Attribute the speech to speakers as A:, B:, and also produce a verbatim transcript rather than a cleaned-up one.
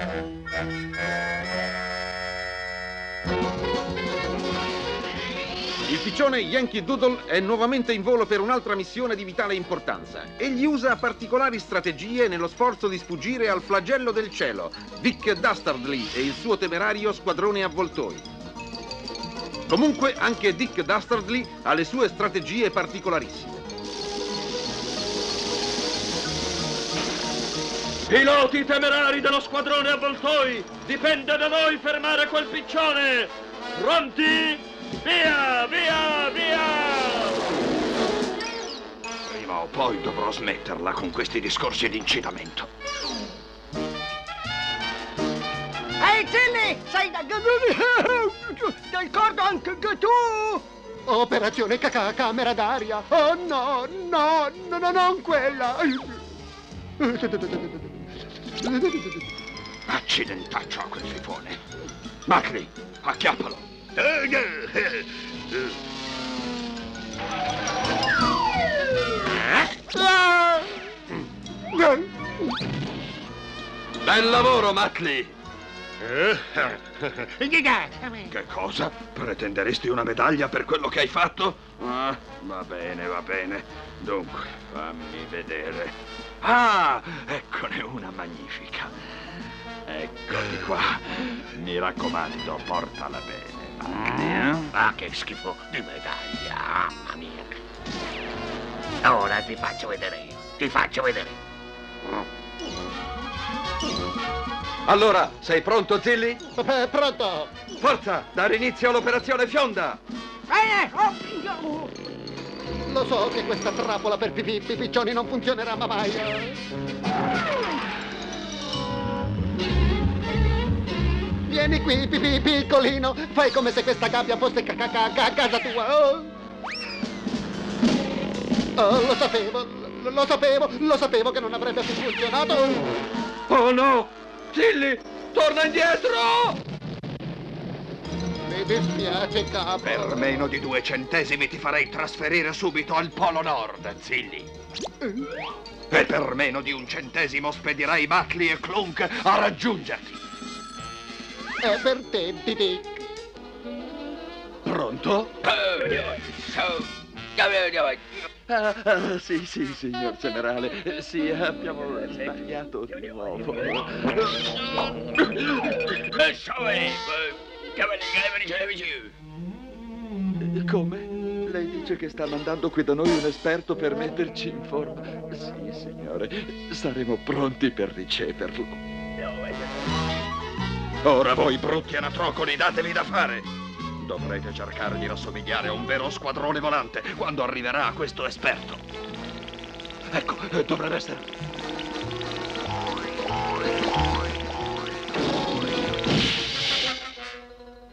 A: Il piccione Yankee Doodle è nuovamente in volo per un'altra missione di vitale importanza. Egli usa particolari strategie nello sforzo di sfuggire al flagello del cielo, Dick Dastardly e il suo temerario squadrone avvoltoi. Comunque, anche Dick Dastardly ha le sue strategie particolarissime.
B: Piloti temerari dello squadrone avvoltoi, dipende da voi fermare quel piccione! Pronti? Via, via, via!
C: Prima o poi dovrò smetterla con questi discorsi di incitamento.
D: Ehi, Tilly! Sei da... d'accordo anche tu?
E: Operazione caca camera d'aria. Oh no, no, no, no, non quella.
C: Accidentaccio a quel fifone. Macri, acchiappalo.
B: Bel lavoro, Mackley!
C: Che cosa? Pretenderesti una medaglia per quello che hai fatto? Ah, va bene, va bene. Dunque, fammi vedere. Ah, eccone una magnifica. Eccoli qua. Mi raccomando, portala bene.
F: Ah, ah, che schifo di medaglia, mamma mia. Ora ti faccio vedere io, ti faccio vedere.
B: Allora, sei pronto, Zilli?
E: Eh, pronto?
B: Forza, dare inizio all'operazione Fionda!
E: Lo so che questa trappola per pipì piccioni non funzionerà mai. Vieni qui, pipì piccolino. Fai come se questa gabbia fosse ca ca ca ca casa tua. Oh. Oh, lo sapevo, lo, lo sapevo, lo sapevo che non avrebbe più funzionato.
B: Oh no! Zilli, torna indietro!
E: Mi dispiace, capo.
C: Per meno di due centesimi ti farei trasferire subito al Polo Nord, Zilli. E per meno di un centesimo spedirai Mackley e Clunk a raggiungerti.
E: È per te, Didi.
B: Pronto? Ah, ah, sì, sì, signor generale. Sì, abbiamo sbagliato di nuovo. Come? Lei dice che sta mandando qui da noi un esperto per metterci in forma? Sì, signore, saremo pronti per riceverlo.
C: Ora voi brutti anatrocoli, datevi da fare! Dovrete cercare di rassomigliare a un vero squadrone volante quando arriverà questo esperto.
B: Ecco, dovrebbe essere...